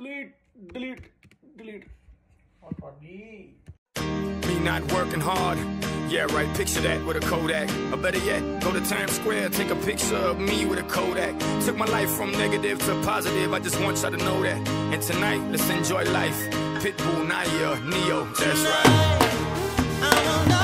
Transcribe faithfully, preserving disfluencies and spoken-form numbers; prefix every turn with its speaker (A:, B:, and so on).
A: delete, delete, delete.
B: Me not working hard. Yeah, right, picture that with a Kodak. Or better yet, go to Times Square, take a picture of me with a Kodak. Took my life from negative to positive, I just want y'all to know that. And tonight, let's enjoy life. Pitbull, Naya, Neo, that's right.